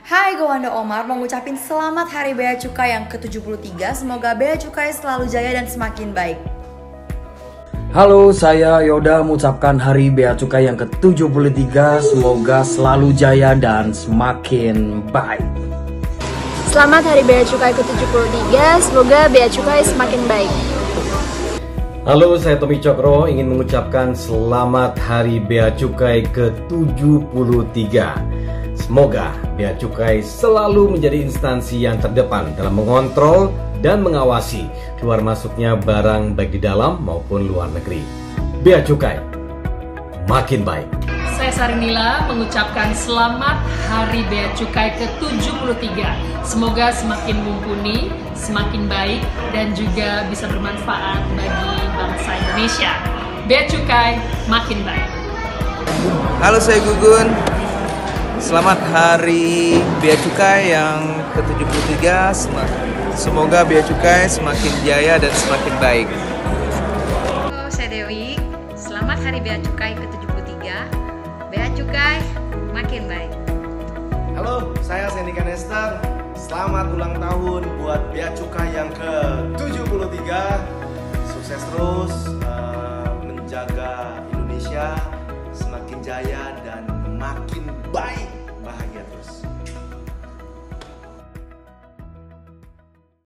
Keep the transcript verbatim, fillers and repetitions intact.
Hai, gue Wanda Omar mau ngucapin selamat Hari Bea Cukai yang ke tujuh puluh tiga. Semoga Bea Cukai selalu jaya dan semakin baik. Halo, saya Yoda mengucapkan Hari Bea Cukai yang ke tujuh puluh tiga. Semoga selalu jaya dan semakin baik. Selamat Hari Bea Cukai ke tujuh puluh tiga. Semoga Bea Cukai semakin baik. Halo, saya Tommy Cokro ingin mengucapkan selamat Hari Bea Cukai ke tujuh puluh tiga. Semoga Bea Cukai selalu menjadi instansi yang terdepan dalam mengontrol dan mengawasi keluar masuknya barang baik di dalam maupun luar negeri. Bea Cukai makin baik. Saya Sarinila mengucapkan selamat Hari Bea Cukai ke tujuh puluh tiga. Semoga semakin mumpuni, semakin baik, dan juga bisa bermanfaat bagi bangsa Indonesia. Bea Cukai makin baik. Halo, saya Gugun. Selamat Hari Bea Cukai yang ke tujuh puluh tiga. Semoga Bea Cukai semakin jaya dan semakin baik. Halo, saya Dewi. Selamat Hari Bea Cukai ke tujuh puluh tiga. Bea Cukai makin baik. Halo, saya Sandy Kanester. Selamat ulang tahun buat Bea Cukai yang ke tujuh puluh tiga. Sukses terus uh, menjaga Indonesia semakin jaya dan makin baik.